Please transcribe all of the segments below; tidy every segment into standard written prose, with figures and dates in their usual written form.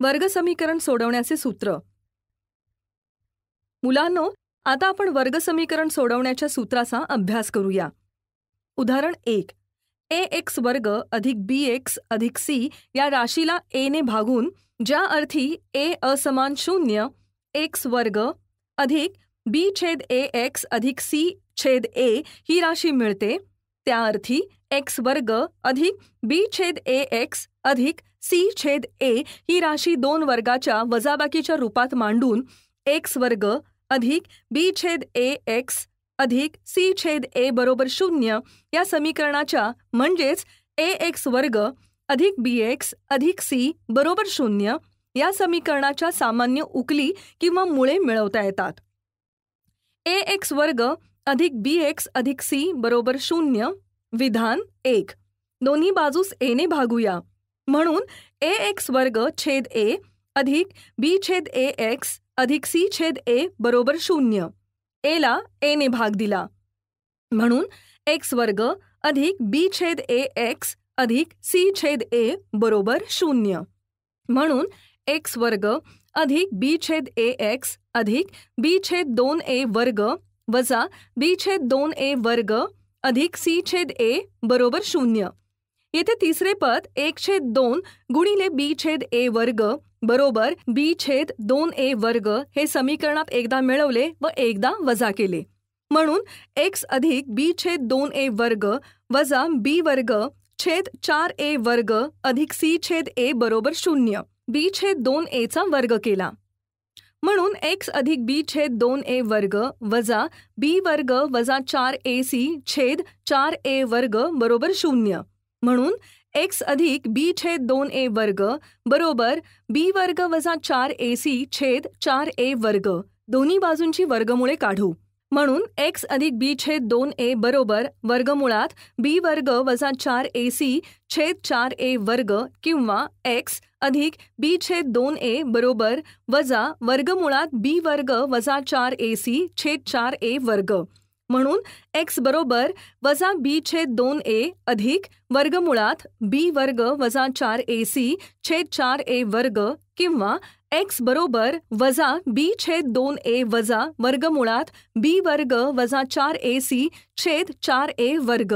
वर्गसमीकरण सोडवण्याचे सूत्र. मुलांनो, आता आपण वर्गसमीकरण सोडवण्याच्या सूत्राचा अभ्यास करूया. उदाहरण 1. ax वर्ग अधिक bx अधिक c या राशीला a ने भागून ज्या अर्थी a असमान 0 x वर्ग अधिक b छेद ax अधिक c छेद a ही राशी मिळते, त्या अर्थी x वर्ग अधिक b छेद ax अधिक c छेद a ही राशी दोन वर्गाच्या वजाबाकीच्या रूपात मांडून x वर्ग अधिक b छेद ax अधिक c छेद a बरोबर 0 या समीकरणाच्या म्हणजेच ax वर्ग अधिक bx अधिक c बरोबर 0 या समीकरणाच्या सामान्य उकली किंवा मुळे मिळवता येतात. ax वर्ग अधिक bx अधिक c बरोबर 0. विधान 1. दोन्ही बाजूस a ने भागूया. म्हणून ax वर्ग छेद a अधिक b छेद ax अधिक c छेद a बरोबर 0. a ला a ने भाग दिला. म्हणून x वर्ग अधिक b छेद ax अधिक c छेद a बरोबर 0. म्हणून x वर्ग अधिक b छेद ax अधिक b छेद 2a वर्ग वजा b छेद 2a वर्ग अधिक c छेद a बरोबर 0. येथे तिसरे पद 1/2 गुणिले b छेद a वर्ग बरोबर b छेद 2a वर्ग हे समीकरणात एकदा मिळवले व एकदा वजा केले. म्हणून x अधिक b छेद 2a वर्ग वजा b वर्ग छेद 4a वर्ग अधिक c छेद a बरोबर 0. b छेद 2a चा वर्ग केला. म्हणून x अधिक b छेद 2a वर्ग वजा b वर्ग वजा 4ac छेद 4a वर्ग बरोबर 0. म्हणून x अधिक b छेद 2a वर्ग बरोबर b वर्ग वजा 4ac छेद 4a वर्ग. दोन्ही बाजूंची वर्गमुळे काढू. म्हणून x अधिक b छेद 2a बरोबर वर्गमुळात b वर्ग वजा 4ac छेद 4a वर्ग किंवा x अधिक b छेद 2a बरोबर वजा वर्गमुळात b वर्ग वजा 4ac छेद 4a वर्ग. म्हणून x बरोबर वजा b छेद 2a अधिक वर्गमुळात b वर्ग वजा 4ac छेद 4a वर्ग किंवा x बरोबर वजा b छेद 2a वजा वर्गमुळात b वर्ग वजा 4ac छेद 4a वर्ग.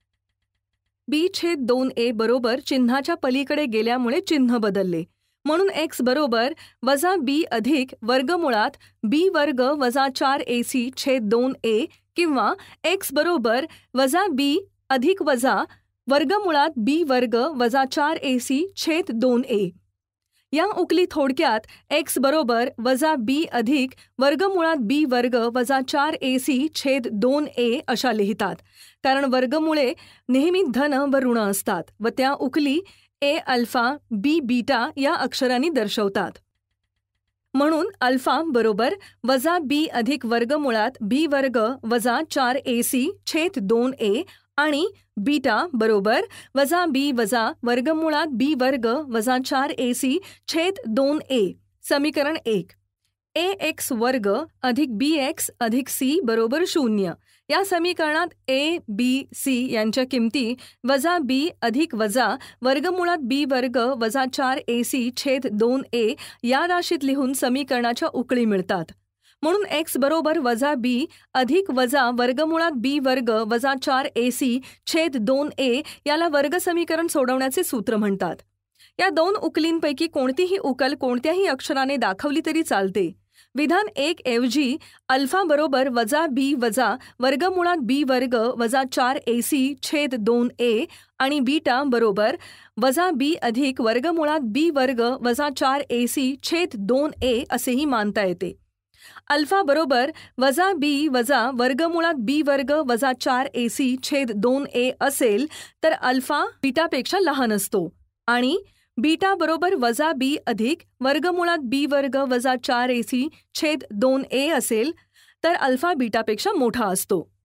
b छेद 2a बरोबर चिन्हाच्या पलीकडे गेल्यामुळे चिन्ह बदलले. म्हणून x बरोबर वजा b अधिक वर्गमुळात b वर्ग वजा 4ac छेद 2a किंवा x बरोबर वजा b अधिक वजा वर्गमुळात b वर्ग वजा 4ac छेद 2a. या उकली थोडक्यात x बरोबर वजा b अधिक वर्गमुळात b वर्ग वजा 4ac छेद 2a अशा लिहितात, कारण वर्गमुळे नेहमी धन व ऋण असतात व त्या उकली a अल्फा b बीटा या अक्षरांनी दर्शवतात. म्हणून अल्फा बरोबर वजा b अधिक वर्गमुळात b वर्ग वजा 4ac छेद 2a आणि बीटा बरोबर वजा b वजा वर्गमुळात b वर्ग वजा 4ac छेद 2a. समीकरण 1. ax वर्ग अधिक bx अधिक c बरोबर 0. या समीकरणात a, b, c यांच्या किमती वजा b अधिक वजा वर्गमुळात b वर्ग वजा 4ac छेद 2a या राशीत लिहून समीकरणाच्या उकळी मिळतात. म्हणून x बरोबर वजा b अधिक वजा वर्गमुळात b वर्ग वजा 4ac छेद 2a याला वर्गसमीकरण सोडवण्याचे सूत्र म्हणतात. या दोन उकलींपैकी कोणतीही उकल कोणत्याही अक्षराने दाखवली तरी चालते. विधान 1 ऐवजी अल्फा बरोबर वजा b वजा वर्गमुळात b वर्ग वजा 4ac छेद 2a आणि बीटा बरोबर वजा b अधिक वर्गमुळात b वर्ग वजा 4ac छेद 2a असेही मानता येते. अल्फा बरोबर वजा b वजा वर्गमुळात b वर्ग वजा 4ac छेद 2a असेल तर अल्फा बीटापेक्षा लहान असतो आणि बीटा बरोबर वजा b अधिक वर्गमुळात b वर्ग वजा 4ac छेद 2a असेल तर अल्फा बीटापेक्षा मोठा असतो.